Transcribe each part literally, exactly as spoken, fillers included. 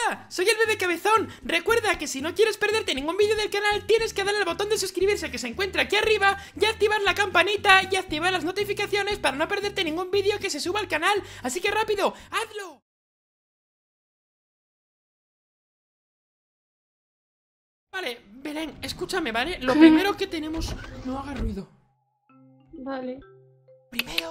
Hola, soy el Bebé Cabezón. Recuerda que si no quieres perderte ningún vídeo del canal, tienes que darle al botón de suscribirse que se encuentra aquí arriba y activar la campanita y activar las notificaciones para no perderte ningún vídeo que se suba al canal. Así que rápido, hazlo. Vale, Belén, escúchame, ¿vale? Lo primero que tenemos... No haga ruido. Vale. Primero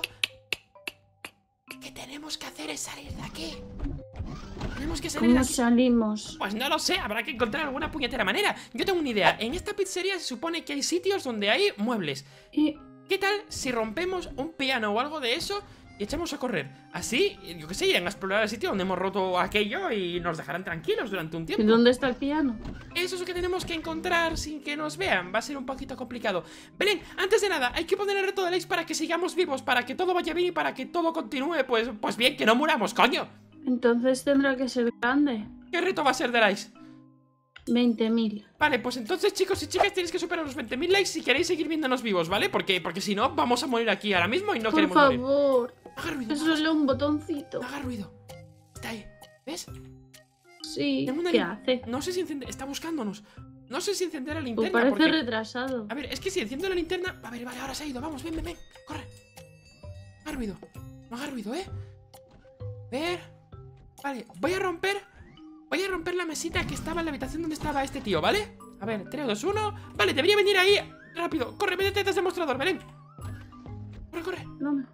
que tenemos que hacer es salir de aquí. Tenemos que salir de ¿Cómo aquí. salimos? Pues no lo sé, habrá que encontrar alguna puñetera manera. Yo tengo una idea. En esta pizzería se supone que hay sitios donde hay muebles. Y... ¿Qué tal si rompemos un piano o algo de eso y echamos a correr? Así, yo qué sé, irán a explorar el sitio donde hemos roto aquello y nos dejarán tranquilos durante un ¿Y tiempo. dónde está el piano? Eso es lo que tenemos que encontrar sin que nos vean. Va a ser un poquito complicado. Belén, antes de nada, hay que poner el reto de likes para que sigamos vivos, para que todo vaya bien y para que todo continúe. Pues, pues bien, que no muramos, coño. Entonces tendrá que ser grande. ¿Qué reto va a ser de likes? veinte mil. Vale, pues entonces, chicos y chicas, tenéis que superar los veinte mil likes si queréis seguir viéndonos vivos, ¿vale? Porque, porque si no, vamos a morir aquí ahora mismo y no Por queremos morir. favor. No haga ruido, Es no haga- solo un botoncito. no haga ruido. Está ahí, ¿ves? Sí. Tengo una ¿Qué lin- hace? No sé si encender... Está buscándonos. No sé si encender la Pues linterna parece porque... retrasado. A ver, es que si enciendo la linterna... A ver, vale, ahora se ha ido. Vamos, ven, ven, ven. Corre. No haga ruido. No haga ruido, ¿eh? A ver... Vale, voy a romper... Voy a romper la mesita que estaba en la habitación donde estaba este tío, ¿vale? A ver, tres, dos, uno. Vale, debería venir ahí. Rápido, corre, métete desde el mostrador, Belén. Corre, corre. No.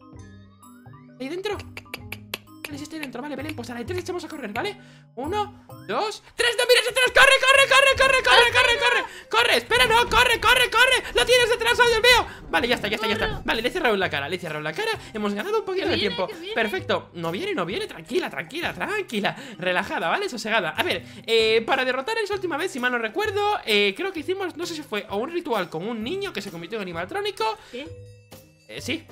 ¿Ahí dentro? Vale, sí estoy dentro, vale, Belén. Pues a la de tres echamos a correr, ¿vale? Uno, dos, tres, no mires detrás. ¡Corre, corre, corre, corre, corre, corre, corre! ¡Corre, espera, no! ¡Corre, corre, corre! ¡Lo tienes detrás, oh Dios mío! Vale, ya está, ya está, ya está. Vale, le he cerrado la cara, le he cerrado la cara. Hemos ganado un poquito Que de viene, tiempo. que viene. Perfecto. No viene, no viene. Tranquila, tranquila, tranquila. Relajada, ¿vale? Sosegada. A ver, eh, para derrotar a esa última vez, si mal no recuerdo, eh, creo que hicimos, no sé si fue o un ritual con un niño que se convirtió en animatrónico. ¿Qué? Eh, sí.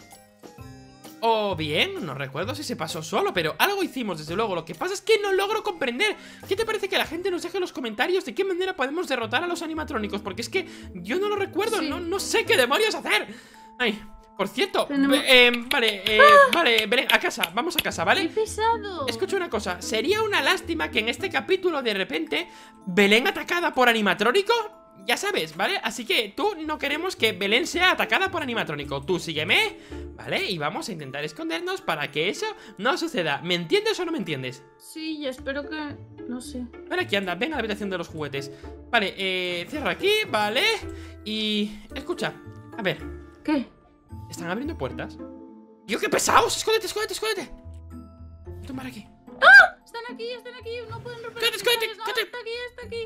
O bien, no recuerdo si se pasó solo, pero algo hicimos, desde luego. Lo que pasa es que no logro comprender. ¿Qué te parece que la gente nos deje en los comentarios de qué manera podemos derrotar a los animatrónicos? Porque es que yo no lo recuerdo, Sí. no, no sé qué demonios hacer. Ay, por cierto, Tenemos- eh, vale, eh, vale, Belén, a casa, vamos a casa, ¡Qué ¿vale? pesado! Escucha una cosa, sería una lástima que en este capítulo de repente Belén atacada por animatrónico. Ya sabes, ¿vale? Así que tú no queremos que Belén sea atacada por animatrónico. Tú sígueme, ¿vale? Y vamos a intentar escondernos para que eso no suceda. ¿Me entiendes o no me entiendes? Sí, yo espero que... No sé. Vale, aquí anda, ven a la habitación de los juguetes. Vale, eh, cierra aquí, ¿vale? Y... escucha, a ver, ¿Qué? ¿están abriendo puertas? ¡Dios, qué pesados! ¡Escóndete, escóndete, escóndete! Tomar aquí. Están aquí, están aquí. No pueden romper Cállate, los cállate, cristales. No, cállate. está aquí, está aquí.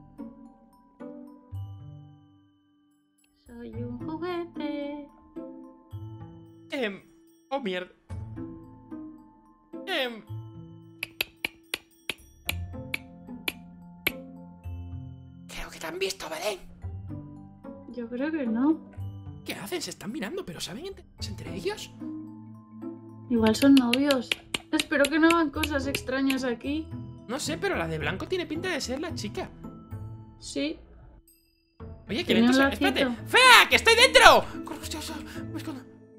Soy un juguete. Em, oh mierda. Em. Creo que te han visto, Belén. Yo creo que no. ¿Qué hacen? Se están mirando, pero ¿saben entre, entre ellos? Igual son novios. Espero que no hagan cosas extrañas aquí. No sé, pero la de blanco tiene pinta de ser la chica. Sí. Oye, que Tiene lento un se- Espérate. lacito. ¡Fea! ¡Que estoy dentro! Corre, hostia, hostia, me escondo.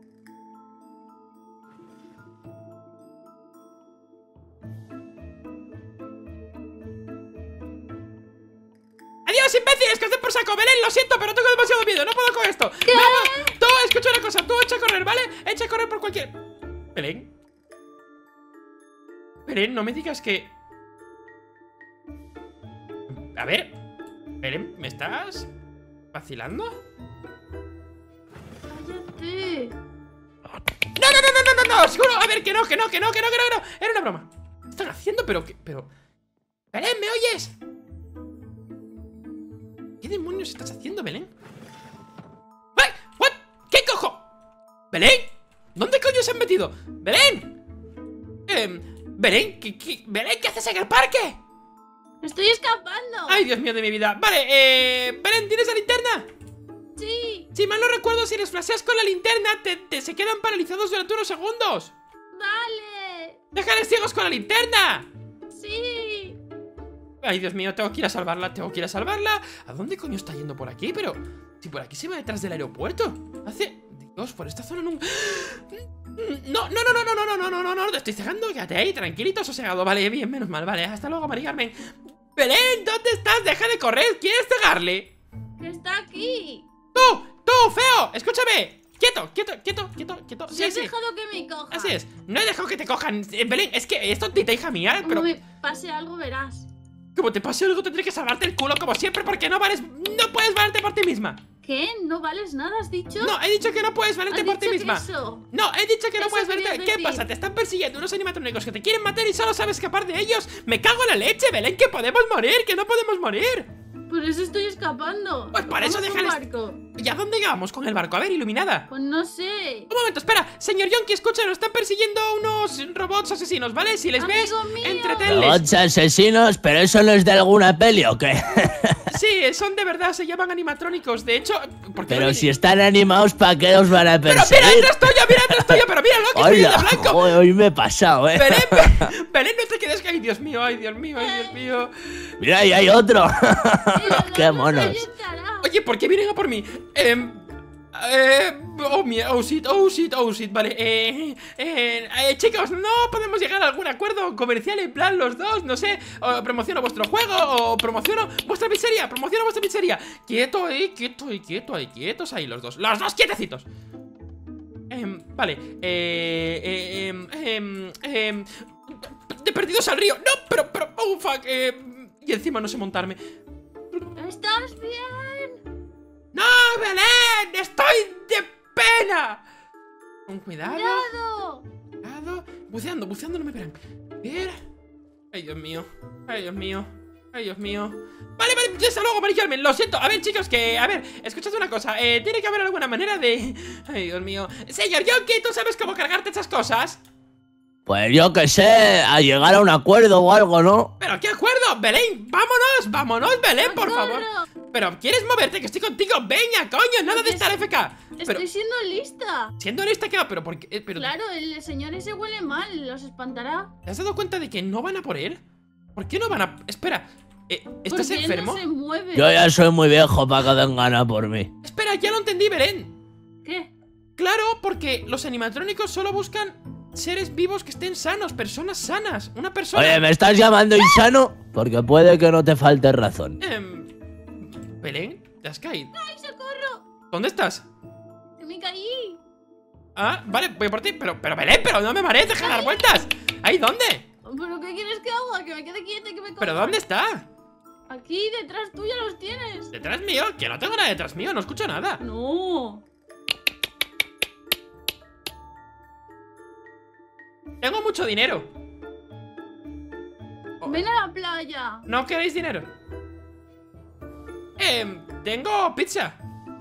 ¡Adiós, imbéciles! ¡Que os den por saco! Belén, lo siento, pero tengo demasiado miedo. No puedo con esto. Me va- Tú, escucha una cosa. Tú echa a correr, ¿vale? Echa a correr por cualquier... Belén. Belén, no me digas que... A ver. Belén, ¿me estás vacilando? Cállate. ¡No, no, no, no, no, no, no! ¡Seguro! A ver, que no, que no, que no, que no, que no, que no. Era una broma. ¿Qué están haciendo? Pero, que, pero... Belén, ¿me oyes? ¿Qué demonios estás haciendo, Belén? ¡Ay! ¿What? ¿Qué cojo? ¿Belén? ¿Dónde coño se han metido? ¡Belén! Eh, ¿Belén? ¿Qué, qué, Belén, ¿qué haces en el parque? Estoy escapando. ¡Ay, Dios mío de mi vida! Vale, eh... Belén, ¿tienes la linterna? Sí. Si mal no recuerdo, si les flasheas con la linterna, te, te se quedan paralizados durante unos segundos. Vale. ¡Déjales ciegos con la linterna! Sí. Ay, Dios mío, tengo que ir a salvarla, tengo que ir a salvarla. ¿A dónde coño está yendo por aquí? Pero... si por aquí se va detrás del aeropuerto. Hace... ¿De Dios, por esta zona nunca... No, no, no, no, no, no, no, no, no, no, no, te estoy cegando, quédate ahí, tranquilito, sosegado. Vale, bien, menos mal, vale, hasta luego, Mari Carmen. Belén, ¿dónde estás? Deja de correr, ¿quieres cegarle? Está aquí. ¡Tú! ¡Tú, feo! Escúchame. Quieto, quieto, quieto, quieto, quieto. Si Sí, has sí. dejado que me coja. Así es. No he dejado que te cojan. Eh, Belén, es que es tontita, hija mía, pero... Como me pase algo, verás. Como te pase algo, tendré que salvarte el culo como siempre porque no vales... No puedes valerte por ti misma. ¿Qué? ¿No vales nada, has dicho? No, he dicho que no puedes valerte ¿Has por ti dicho misma. que eso? No, he dicho que no Eso puedes querías valerte. ¿Qué decir. pasa? Te están persiguiendo unos animatrónicos que te quieren matar y solo sabes escapar de ellos. Me cago en la leche, Belén, que podemos morir, que no podemos morir. Por eso estoy escapando. Pues para eso Vamos con déjales- barco. ¿Y a dónde vamos con el barco? A ver, iluminada. Pues no sé. Un momento, espera. Señor Yonki, escucha, nos están persiguiendo unos robots asesinos, ¿vale? Si les Amigo ves, mío. entretenles. ¿Robots asesinos? ¿Pero eso no es de alguna peli o qué? Sí, son de verdad, se llaman animatrónicos. De hecho, ¿por qué no Pero viene- si están animados, ¿para qué os van a Pero perseguir? mira, detrás tuya, mira, detrás tuya, pero míralo, que estoy de Hola, blanco. joder, hoy me he pasado, eh. Belén, Be- Belén, no te quedes que... Ay, Dios mío, ay, Dios mío, ay, Dios mío. Mira, ahí hay otro. Mira, Qué vamos, monos. ahí estará. Oye, ¿por qué vienen a por mí? Eh... Eh, oh, mi, oh, shit, oh, shit, oh, shit, vale, eh, eh, eh, chicos, no podemos llegar a algún acuerdo comercial en plan los dos, no sé, o promociono vuestro juego, o promociono vuestra pizzería, promociono vuestra pizzería. Quieto ahí, quieto ahí, quieto ahí, quietos ahí los dos, los dos quietecitos. Eh, vale, eh, eh, em, em, em, de perdidos al río, no, pero, pero, oh, fuck, eh, y encima no sé montarme. ¿Estás bien? ¡No, Belén! ¡Estoy de pena! Con cuidado. ¡Cuidado! Cuidado. Buceando, buceando no me verán. Bien. Ay, Dios mío. Ay, Dios mío. Ay, Dios mío. Vale, vale, ya hasta luego, Mari Carmen. Lo siento. A ver, chicos, que... A ver, escuchad una cosa. Eh, tiene que haber alguna manera de... Ay, Dios mío. Señor Yonki, ¿tú sabes cómo cargarte esas cosas? Pues yo qué sé, a llegar a un acuerdo o algo, ¿no? ¿Pero qué acuerdo? Belén, vámonos, vámonos, Belén, por favor. ¡Corro! Pero, ¿quieres moverte? Que estoy contigo. Venga, coño, nada de estar F K. Estoy Pero, siendo lista. siendo lista, ¿qué va? Pero, ¿por qué? Eh, Pero, Claro, el señor ese huele mal, los espantará. ¿te has dado cuenta de que no van a por él? ¿Por qué no van a...? Espera, eh, ¿estás Porque él enfermo? no se mueve. Yo ya soy muy viejo para que den ganas por mí. Espera, ya lo entendí, Belén. ¿Qué? Claro, porque los animatrónicos solo buscan seres vivos que estén sanos, personas sanas. Una persona... Oye, ¿me estás llamando insano? Porque puede que no te falte razón. Em, Belén, ¿te has caído? ¡Ay, socorro! ¿Dónde estás? ¡Que me caí! Ah, vale, voy por ti. Pero, pero Belén, pero no me marees, deja de dar vueltas. ¿Ahí dónde? ¿Pero qué quieres que haga? Que me quede quieta y que me coja. ¿Pero dónde está? Aquí, detrás tuya los tienes. ¿Detrás mío? Que no tengo nada detrás mío, no escucho nada. No. Tengo mucho dinero. Oh, Ven a la playa. ¿no queréis dinero? Em, tengo pizza.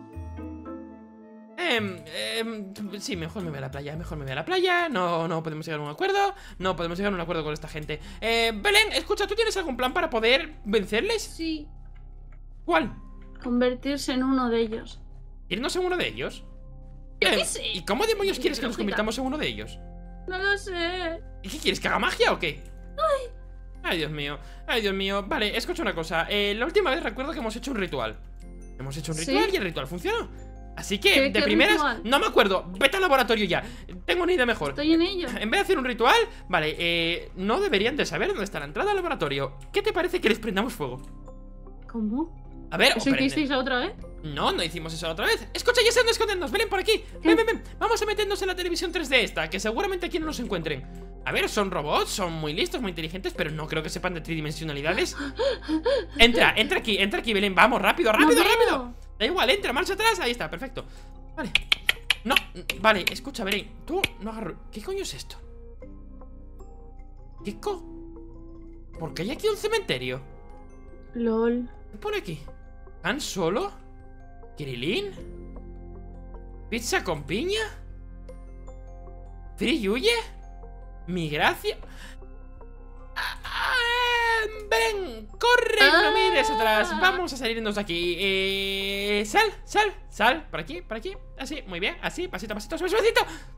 Em, em, sí, mejor me voy a la playa, mejor me voy a la playa. No, no podemos llegar a un acuerdo. No podemos llegar a un acuerdo con esta gente. Eh, Belén, escucha, ¿tú tienes algún plan para poder vencerles? Sí. ¿Cuál? Convertirse en uno de ellos. ¿Irnos en uno de ellos? Yo Em, qué sé. ¿Y cómo demonios quieres que nos Lógica. convirtamos en uno de ellos? No lo sé. ¿Y qué quieres, que haga magia o qué? Ay. Ay, Dios mío, ay, Dios mío. Vale, escucha una cosa. eh, La última vez recuerdo que hemos hecho un ritual. Hemos hecho un ¿Sí? ritual y el ritual funcionó. Así que, ¿Qué- de qué primeras, ritual? no me acuerdo. Vete al laboratorio ya. Tengo una idea mejor. Estoy en ello. En vez de hacer un ritual, vale, eh, no deberían de saber dónde está la entrada al laboratorio. ¿Qué te parece que les prendamos fuego? ¿Cómo? A ver, ¿Eso o prende- hicisteis la otra vez? No, no hicimos eso otra vez. Escucha, ya sé dónde escondernos. Ven por aquí. Ven, ven, ven. Vamos a meternos en la televisión tres D esta, que seguramente aquí no nos encuentren. A ver, son robots, son muy listos, muy inteligentes, pero no creo que sepan de tridimensionalidades. Entra, entra aquí, entra aquí, Belén. Vamos, rápido, rápido, No veo. rápido. Da igual, entra, marcha atrás. Ahí está, perfecto. Vale. No, vale, escucha, Belén. Tú no agarro. ¿Qué coño es esto? ¿Qué co? ¿Por qué hay aquí un cementerio? LOL. ¿Qué pone aquí? ¿Han solo? ¿Kirilín? ¿Pizza con piña? ¿Free huye? ¿Mi gracia? Ah, ah, ven, corre, no mires atrás. Vamos a salirnos de aquí. eh, Sal, sal, sal. Por aquí, por aquí. Así, muy bien, así, pasito a pasito, suavecito.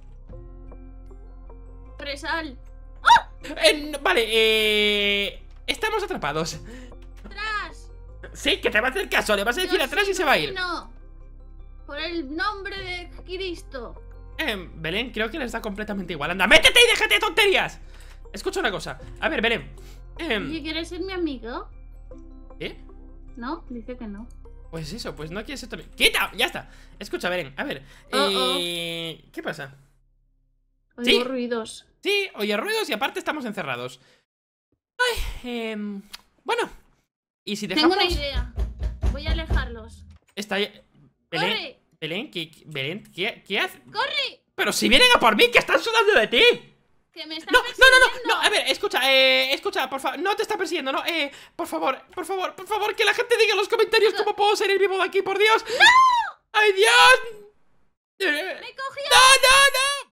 Presal. Eh, no, vale, eh... estamos atrapados. ¡Atrás! Sí, que te va a hacer caso. Le vas a decir Yo atrás sí, y se va a ir. No. Por el nombre de Cristo. Eh, Belén, creo que les da completamente igual. Anda, métete y déjate de tonterías. Escucha una cosa. A ver, Belén. Eh, Oye, ¿quieres ser mi amigo? ¿Qué? No, dice que no. Pues eso, pues no quieres ser tu amigo. ¡Quita! Ya está. Escucha, Belén, a ver. Oh, oh. Eh, ¿Qué pasa? Oigo ¿Sí? ruidos. Sí, oye ruidos y aparte estamos encerrados. Ay, eh, bueno. ¿Y si dejamos...? Tengo una idea. Voy a alejarlos. Está... Belén, ¡Corre! Belén, ¿qué, Belén, ¿qué, qué hace? ¡Corre! Pero si vienen a por mí, que están sudando de ti. Que me están No, no, no, persiguiendo. no, no, a ver, escucha, eh, escucha, por favor, no te está persiguiendo, no, eh, por favor, por favor, por favor, que la gente diga en los comentarios cómo puedo salir vivo de aquí, por Dios. ¡No! ¡Ay, Dios! ¡Me cogió! ¡No, no, no!